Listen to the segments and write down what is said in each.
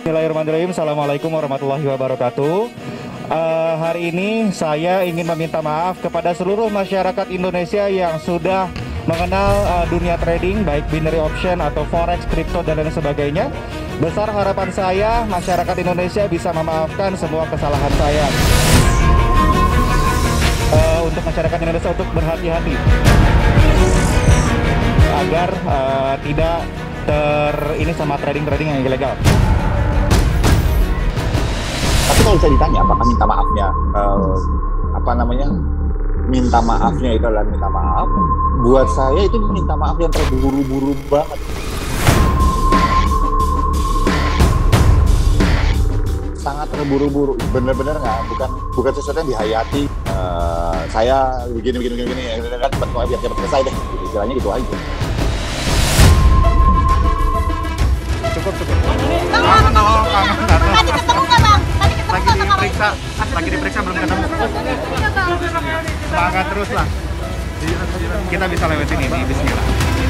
Bismillahirrahmanirrahim. Assalamualaikum warahmatullahi wabarakatuh. Hari ini saya ingin meminta maaf kepada seluruh masyarakat Indonesia yang sudah mengenal dunia trading, baik binary option atau forex, crypto dan lain sebagainya. Besar harapan saya masyarakat Indonesia bisa memaafkan semua kesalahan saya. Untuk masyarakat Indonesia untuk berhati-hati agar tidak ini sama trading yang ilegal. Tapi kalau saya ditanya apakah minta maafnya minta maafnya itu adalah minta maaf, buat saya itu minta maaf yang terburu-buru banget. Sangat terburu-buru, bener-bener bukan sesuatu yang dihayati. Saya begini kan biar cepat selesai deh, istilahnya gitu aja. Cukup. Tadi ketemu nggak bang? Lagi diperiksa belum ketemu. Semangat terus lah. Kita bisa lewatin ini. Bismillah.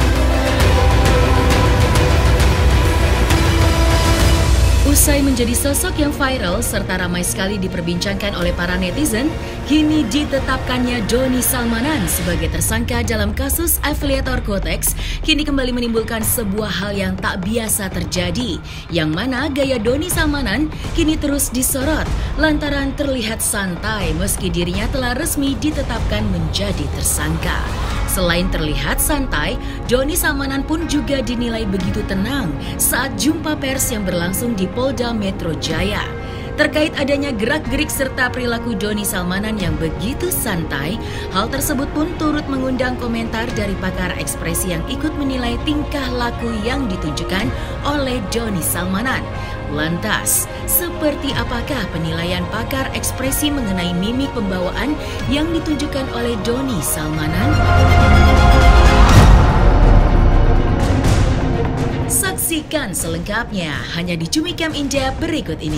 Usai menjadi sosok yang viral serta ramai sekali diperbincangkan oleh para netizen, kini ditetapkannya Doni Salmanan sebagai tersangka dalam kasus afiliator Quotex kini kembali menimbulkan sebuah hal yang tak biasa terjadi, yang mana gaya Doni Salmanan kini terus disorot lantaran terlihat santai meski dirinya telah resmi ditetapkan menjadi tersangka. Selain terlihat santai, Doni Salmanan pun juga dinilai begitu tenang saat jumpa pers yang berlangsung di Polda Metro Jaya. Terkait adanya gerak-gerik serta perilaku Doni Salmanan yang begitu santai, hal tersebut pun turut mengundang komentar dari pakar ekspresi yang ikut menilai tingkah laku yang ditunjukkan oleh Doni Salmanan. Lantas, seperti apakah penilaian pakar ekspresi mengenai mimik pembawaan yang ditunjukkan oleh Doni Salmanan? Saksikan selengkapnya hanya di Cumi Cam Indep berikut ini.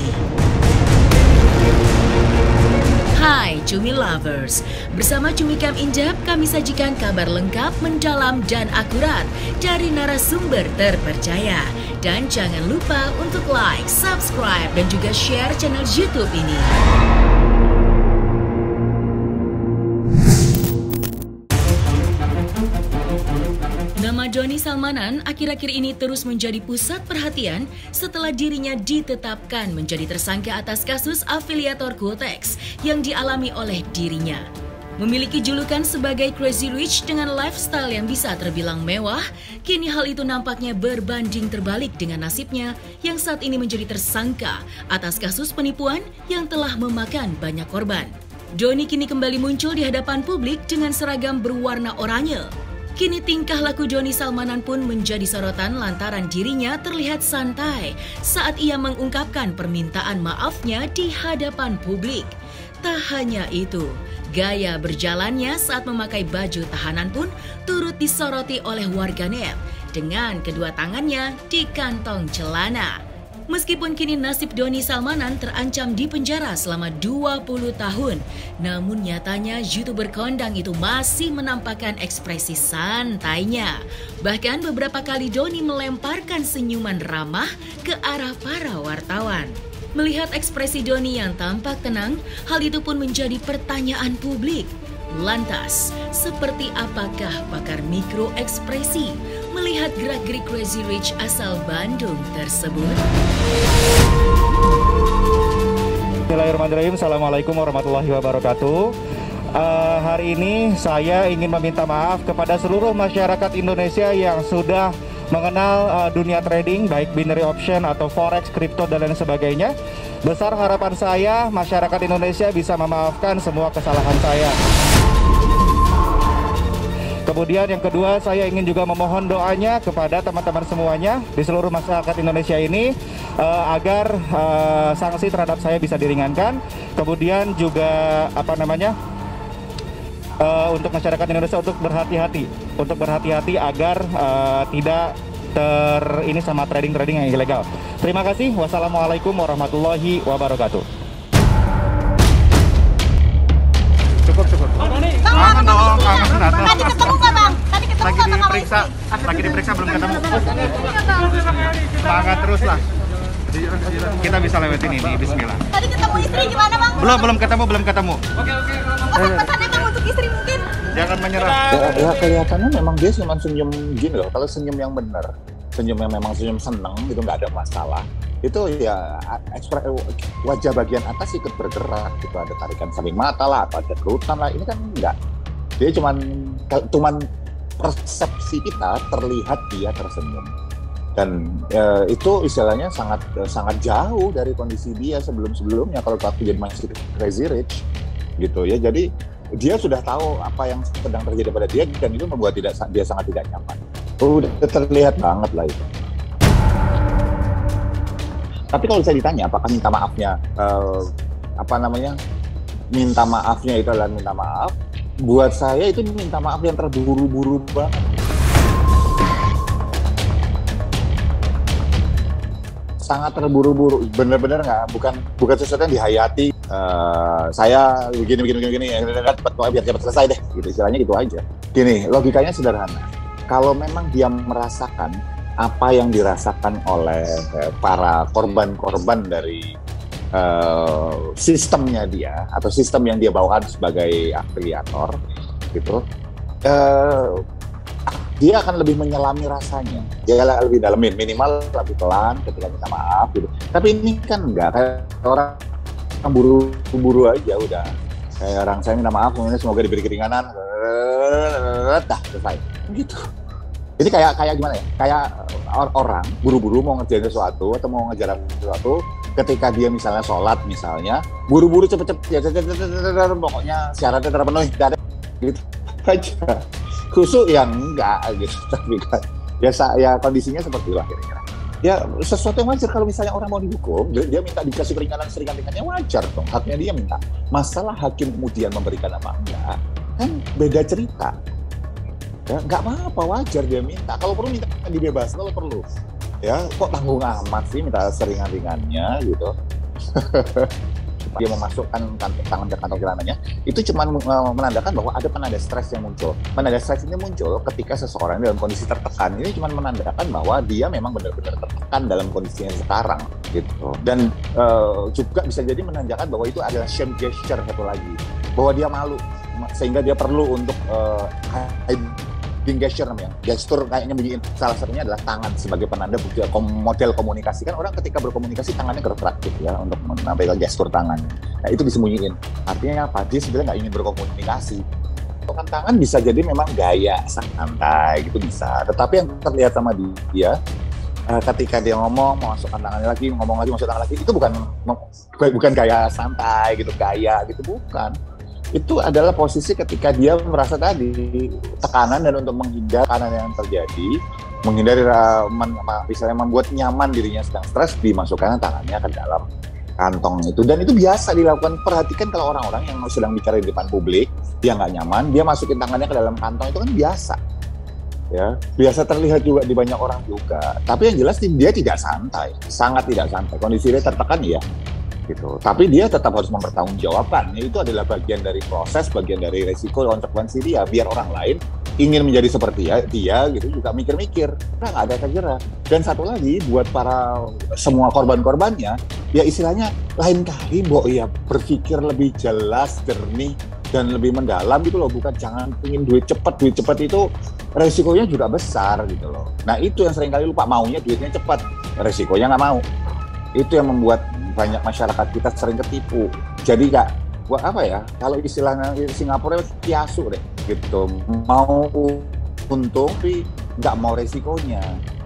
Hai Cumi Lovers, bersama Cumi Cam Indep kami sajikan kabar lengkap, mendalam dan akurat dari narasumber terpercaya. Dan jangan lupa untuk like, subscribe dan juga share channel YouTube ini. Nama Doni Salmanan akhir-akhir ini terus menjadi pusat perhatian setelah dirinya ditetapkan menjadi tersangka atas kasus afiliator Quotex yang dialami oleh dirinya. Memiliki julukan sebagai Crazy Rich dengan lifestyle yang bisa terbilang mewah, kini hal itu nampaknya berbanding terbalik dengan nasibnya yang saat ini menjadi tersangka atas kasus penipuan yang telah memakan banyak korban. Doni kini kembali muncul di hadapan publik dengan seragam berwarna oranye. Kini tingkah laku Doni Salmanan pun menjadi sorotan lantaran dirinya terlihat santai saat ia mengungkapkan permintaan maafnya di hadapan publik. Tak hanya itu, gaya berjalannya saat memakai baju tahanan pun turut disoroti oleh warganet dengan kedua tangannya di kantong celana. Meskipun kini nasib Doni Salmanan terancam di penjara selama 20 tahun, namun nyatanya YouTuber kondang itu masih menampakkan ekspresi santainya. Bahkan beberapa kali Doni melemparkan senyuman ramah ke arah para wartawan. Melihat ekspresi Doni yang tampak tenang, hal itu pun menjadi pertanyaan publik. Lantas, seperti apakah pakar mikro ekspresi melihat gerak-gerik Crazy Rich asal Bandung tersebut? Bismillahirrahmanirrahim. Assalamualaikum warahmatullahi wabarakatuh. Hari ini saya ingin meminta maaf kepada seluruh masyarakat Indonesia yang sudah mengenal dunia trading, baik binary option atau forex, crypto dan lain sebagainya. Besar harapan saya masyarakat Indonesia bisa memaafkan semua kesalahan saya. Kemudian yang kedua, saya ingin juga memohon doanya kepada teman-teman semuanya di seluruh masyarakat Indonesia ini agar sanksi terhadap saya bisa diringankan. Kemudian juga untuk masyarakat Indonesia untuk berhati-hati agar tidak ini sama trading yang ilegal. Terima kasih. Wassalamualaikum warahmatullahi wabarakatuh. Cukup. Tadi ketemu nggak bang? Lagi diperiksa belum ketemu. Semangat terus lah. Kita bisa lewatin ini, bismillah. Tadi ketemu istri gimana bang? Belum ketemu. Pesan-pesannya bang untuk istri mungkin? Jangan menyerah. Ya kelihatannya memang dia cuma senyum gini loh. Kalau senyum yang benar, senyum yang memang senyum seneng gitu, nggak ada masalah. Itu ya wajah bagian atas ikut bergerak gitu, ada tarikan samping mata lah, atau ada kerutan lah. Ini kan enggak. Dia cuman persepsi kita terlihat dia tersenyum. Dan itu istilahnya sangat jauh dari kondisi dia sebelumnya kalau waktu dia masih crazy rich gitu ya. Jadi dia sudah tahu apa yang sedang terjadi pada dia dan itu membuat dia sangat tidak nyaman. Udah terlihat banget lah itu. Tapi kalau saya ditanya apakah minta maafnya minta maafnya itu adalah minta maaf, buat saya itu minta maaf yang terburu-buru banget. Sangat terburu-buru, bener-bener nggak, bukan sesuatu yang dihayati. Saya begini, biar cepat selesai deh, gitu istilahnya gitu aja. Gini, logikanya sederhana. Kalau memang dia merasakan apa yang dirasakan oleh para korban-korban dari sistemnya dia atau sistem yang dia bawakan sebagai afiliator, gitu, dia akan lebih menyelami rasanya. Dia lebih dalemin, minimal lebih pelan ketika minta maaf gitu. Tapi ini kan enggak, kayak orang buru-buru aja udah. Kayak orang saya minta maaf, semoga diberi keringanan, dah selesai. Gitu. Jadi kayak gimana ya? Kayak orang buru-buru mau ngerjain sesuatu atau mau ngejar sesuatu, ketika dia misalnya sholat misalnya, buru-buru cepet-cepet, pokoknya syaratnya terpenuhi, gitu aja. Khusus yang enggak gitu, tapi kan ya kondisinya seperti itu kira-kira. Ya sesuatu yang wajar kalau misalnya orang mau dihukum, dia minta dikasih keringanan seringan-ringannya, wajar dong, haknya dia minta. Masalah hakim kemudian memberikan apa enggak, kan beda cerita. Ya nggak apa-apa, wajar dia minta. Kalau perlu minta dibebas, kalau perlu. Ya kok tanggung amat sih minta seringan-ringannya gitu. Dia memasukkan tangan ke kantong celananya, itu cuma menandakan bahwa ada penanda stres yang muncul. Penanda stres ini muncul ketika seseorang dalam kondisi tertekan. Ini cuma menandakan bahwa dia memang benar-benar tertekan dalam kondisinya sekarang, gitu. Dan juga bisa jadi menandakan bahwa itu adalah shame gesture satu lagi, bahwa dia malu sehingga dia perlu untuk hiding gesture namanya. Gestur kayaknya bunyiin. Salah satunya adalah tangan sebagai penanda bukti model komunikasi. Kan orang ketika berkomunikasi tangannya gerak gitu ya untuk menampilkan gestur tangan. Nah itu disembunyiin. Artinya apa? Dia sebenarnya nggak ingin berkomunikasi. Kan tangan bisa jadi memang gaya santai gitu bisa. Tetapi yang terlihat sama dia ketika dia ngomong masukkan tangannya lagi, ngomong lagi masuk tangan lagi, itu bukan gaya santai gitu, gaya gitu, bukan. Itu adalah posisi ketika dia merasa tadi tekanan dan untuk menghindar tekanan yang terjadi, menghindari misalnya membuat nyaman dirinya sedang stres, dimasukkan tangannya ke dalam kantong itu. Dan itu biasa dilakukan. Perhatikan kalau orang-orang yang sedang bicara di depan publik, dia nggak nyaman, dia masukin tangannya ke dalam kantong, itu kan biasa. Ya, biasa terlihat juga di banyak orang juga. Tapi yang jelas dia tidak santai, sangat tidak santai. Kondisi dia tertekan ya. Gitu. Tapi dia tetap harus mempertanggungjawabkan. Itu adalah bagian dari proses, bagian dari resiko, konsekuensi dia. Biar orang lain ingin menjadi seperti dia gitu juga mikir-mikir. Nah, nggak ada segera. Dan satu lagi buat para semua korban-korbannya, ya istilahnya lain kali ya berpikir lebih jelas, jernih dan lebih mendalam gitu loh. Bukan jangan ingin duit cepat itu resikonya juga besar gitu loh. Nah itu yang seringkali lupa, maunya duitnya cepat, resikonya nggak mau. Itu yang membuat banyak masyarakat kita sering ketipu. Jadi kalau istilahnya Singapura kiasu deh gitu, mau untung tapi nggak mau resikonya.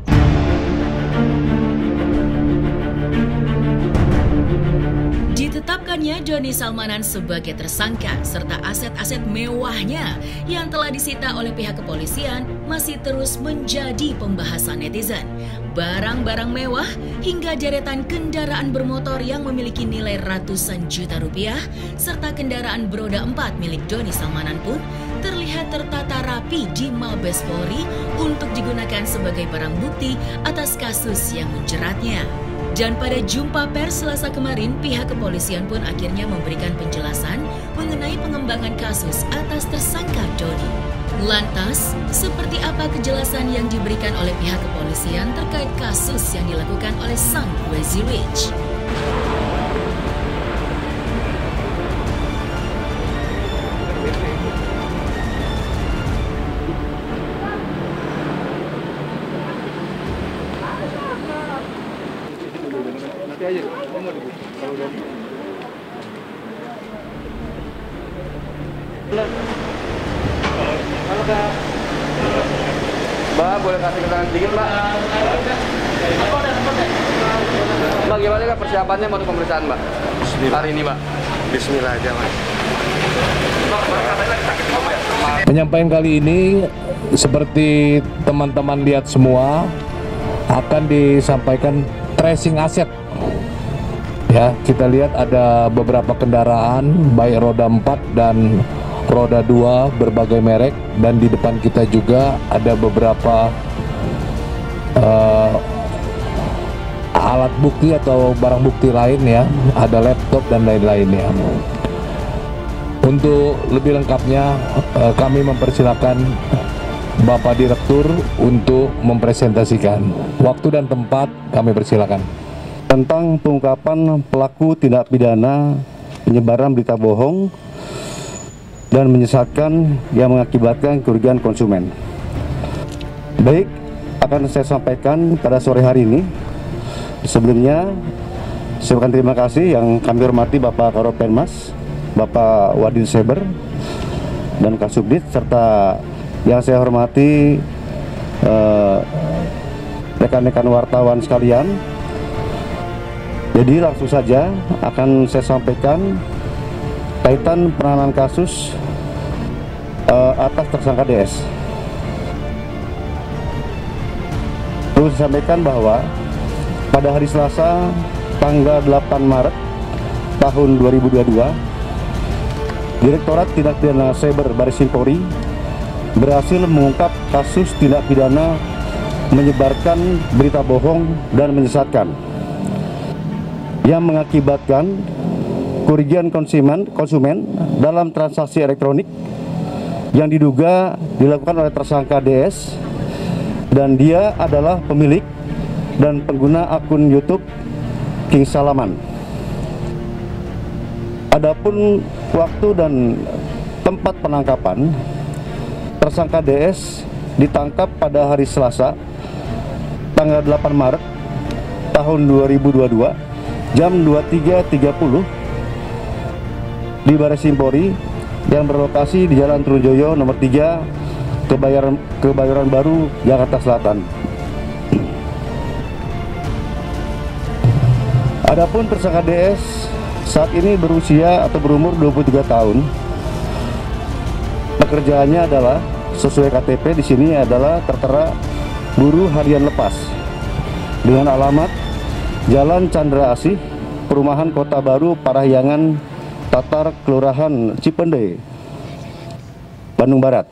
Ditetapkannya Doni Salmanan sebagai tersangka serta aset-aset mewahnya yang telah disita oleh pihak kepolisian masih terus menjadi pembahasan netizen. Barang-barang mewah hingga deretan kendaraan bermotor yang memiliki nilai ratusan juta rupiah serta kendaraan beroda 4 milik Doni Salmanan pun terlihat tertata rapi di Mabes Polri untuk digunakan sebagai barang bukti atas kasus yang menjeratnya. Dan pada jumpa pers Selasa kemarin, pihak kepolisian pun akhirnya memberikan penjelasan mengenai pengembangan kasus atas tersangka Doni. Lantas, seperti apa kejelasan yang diberikan oleh pihak kepolisian terkait kasus yang dilakukan oleh sang Crazy Rich? Mbak, boleh kasih keterangan sedikit, Mbak? Mbak, gimana Kak persiapannya untuk pemeriksaan, Mbak? Hari ini, Mbak. Bismillah aja, Mas. Penyampaian kali ini seperti teman-teman lihat semua akan disampaikan tracing aset. Ya, kita lihat ada beberapa kendaraan baik roda 4 dan roda 2 berbagai merek, dan di depan kita juga ada beberapa alat bukti atau barang bukti lain ya, ada laptop dan lain-lainnya. Untuk lebih lengkapnya kami mempersilakan Bapak Direktur untuk mempresentasikan. Waktu dan tempat kami persilakan. Tentang pengungkapan pelaku tindak pidana penyebaran berita bohong dan menyesatkan yang mengakibatkan kerugian konsumen. Baik, akan saya sampaikan pada sore hari ini. Sebelumnya, saya ucapkan terima kasih yang kami hormati Bapak Karopenmas, Bapak Wadid Seber, dan Kasubdit, serta yang saya hormati rekan-rekan wartawan sekalian. Jadi langsung saja akan saya sampaikan kaitan penanganan kasus atas tersangka DS. Perlu saya sampaikan bahwa pada hari Selasa tanggal 8 Maret tahun 2022, Direktorat Tindak Pidana Cyber Baris Krim Polri berhasil mengungkap kasus tindak pidana menyebarkan berita bohong dan menyesatkan yang mengakibatkan kerugian konsumen dalam transaksi elektronik yang diduga dilakukan oleh tersangka DS, dan dia adalah pemilik dan pengguna akun YouTube King Salaman. Adapun waktu dan tempat penangkapan, tersangka DS ditangkap pada hari Selasa tanggal 8 Maret tahun 2022 jam 23.30 di Baris Krim Polri yang berlokasi di Jalan Trunjoyo nomor 3 Kebayoran Baru, Jakarta Selatan. Adapun tersangka DS saat ini berusia atau berumur 23 tahun. Pekerjaannya adalah sesuai KTP di sini adalah tertera buruh harian lepas dengan alamat Jalan Chandra Asih, Perumahan Kota Baru, Parahyangan, Tatar, Kelurahan Cipende, Bandung Barat.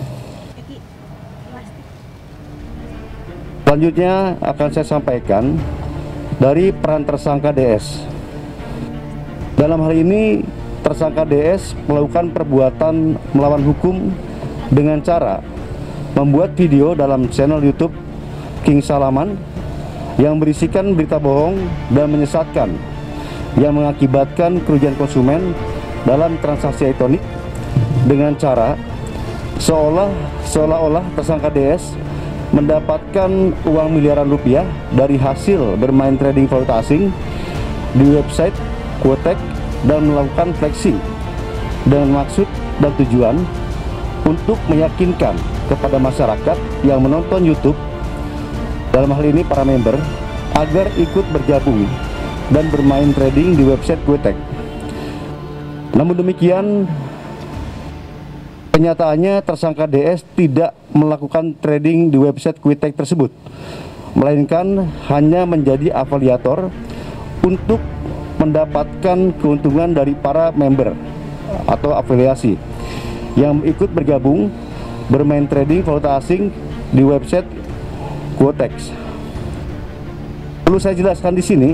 Selanjutnya akan saya sampaikan dari peran tersangka DS. Dalam hal ini, tersangka DS melakukan perbuatan melawan hukum dengan cara membuat video dalam channel YouTube King Salaman yang berisikan berita bohong dan menyesatkan yang mengakibatkan kerugian konsumen dalam transaksi elektronik dengan cara seolah-olah tersangka DS mendapatkan uang miliaran rupiah dari hasil bermain trading valuta asing di website Quotek dan melakukan flexing dengan maksud dan tujuan untuk meyakinkan kepada masyarakat yang menonton YouTube, dalam hal ini para member, agar ikut bergabung dan bermain trading di website Quotek. Namun demikian, kenyataannya tersangka DS tidak melakukan trading di website Quotek tersebut, melainkan hanya menjadi afiliator untuk mendapatkan keuntungan dari para member atau afiliasi yang ikut bergabung bermain trading valuta asing di website Quotek. Perlu saya jelaskan di sini,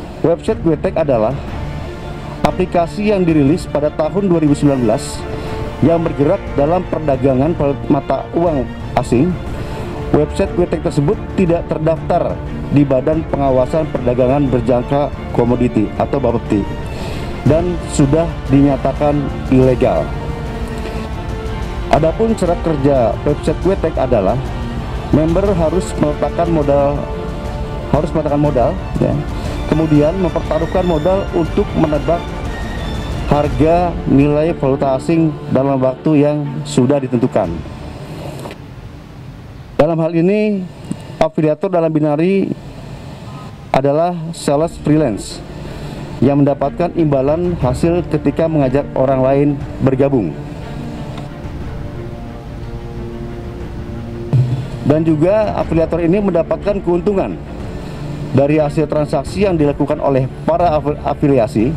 website Quotek adalah aplikasi yang dirilis pada tahun 2019 yang bergerak dalam perdagangan mata uang asing. Website QUETEC tersebut tidak terdaftar di Badan Pengawasan Perdagangan Berjangka Komoditi atau Bapepti dan sudah dinyatakan ilegal. Adapun syarat kerja website QUETEC adalah member harus meletakkan modal, ya. Kemudian mempertaruhkan modal untuk menebak harga nilai valuta asing dalam waktu yang sudah ditentukan. Dalam hal ini, afiliator dalam binari adalah sales freelance yang mendapatkan imbalan hasil ketika mengajak orang lain bergabung. Dan juga afiliator ini mendapatkan keuntungan dari hasil transaksi yang dilakukan oleh para afiliasi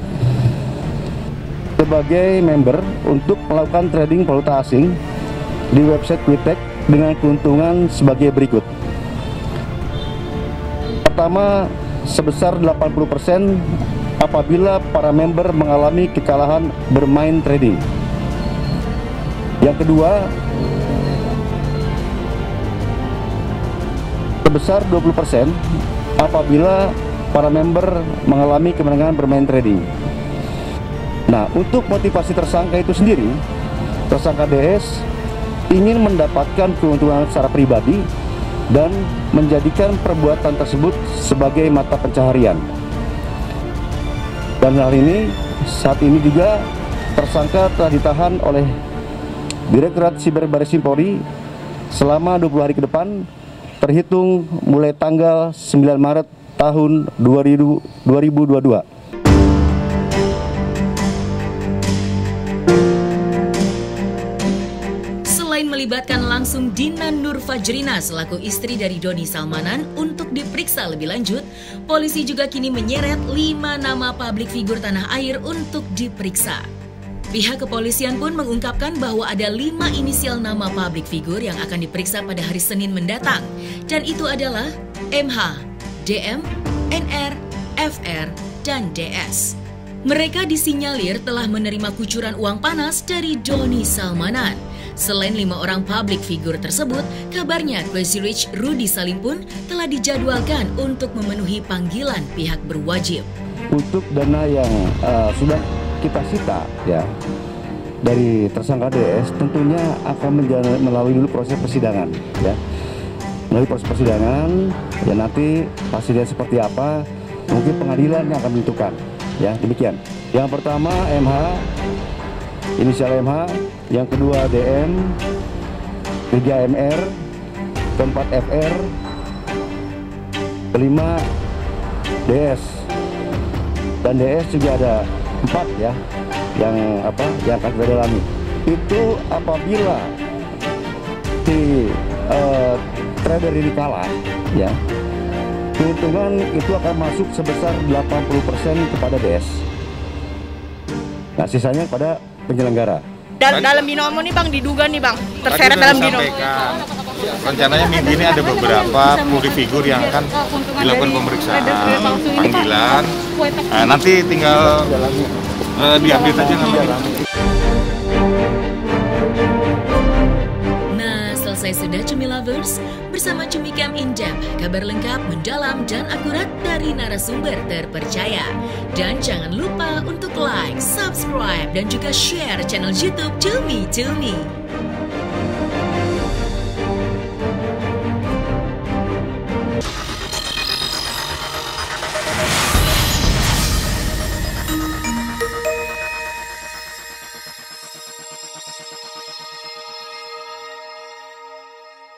sebagai member untuk melakukan trading valuta asing di website QUETEC dengan keuntungan sebagai berikut. Pertama, sebesar 80% apabila para member mengalami kekalahan bermain trading. Yang kedua, sebesar 20% apabila para member mengalami kemenangan bermain trading. Nah, untuk motivasi tersangka itu sendiri, tersangka DS ingin mendapatkan keuntungan secara pribadi dan menjadikan perbuatan tersebut sebagai mata pencaharian. Dan hal ini saat ini juga tersangka telah ditahan oleh Direktorat Siber Barreskrim Polri selama 20 hari ke depan terhitung mulai tanggal 9 Maret tahun 2022. Selain melibatkan langsung Dina Nur Fajrina selaku istri dari Doni Salmanan untuk diperiksa lebih lanjut, polisi juga kini menyeret 5 nama publik figur tanah air untuk diperiksa. Pihak kepolisian pun mengungkapkan bahwa ada 5 inisial nama publik figur yang akan diperiksa pada hari Senin mendatang, dan itu adalah MH, DM, NR, FR, dan DS. Mereka disinyalir telah menerima kucuran uang panas dari Doni Salmanan. Selain 5 orang publik figur tersebut, kabarnya Crazy Rich Rudy Salim pun telah dijadwalkan untuk memenuhi panggilan pihak berwajib. Untuk dana yang sudah kita sita ya dari tersangka DS tentunya akan melalui dulu proses persidangan ya. Melalui proses persidangan ya, nanti hasilnya seperti apa mungkin pengadilan yang akan menentukan ya, demikian. Yang pertama MH, inisial MH, yang kedua DM, ketiga MR, keempat FR, kelima DS, dan DS juga ada 4 ya yang akan kita dalami. Itu apabila si trader ini kalah ya, keuntungan itu akan masuk sebesar 80% kepada DS. Nah, sisanya kepada penyelenggara. Dan dalam binomo nih Bang, diduga nih Bang terseret dalam binomo. Rencananya minggu ini ada beberapa publik figur yang akan dilakukan pemeriksaan panggilan. Nanti tinggal diupdate aja namanya. Nah, selesai sudah Cumi Lovers bersama Cumi Cam In Depth, kabar lengkap, mendalam, dan akurat dari narasumber terpercaya. Dan jangan lupa untuk like, subscribe, dan juga share channel YouTube Cumi Cumi.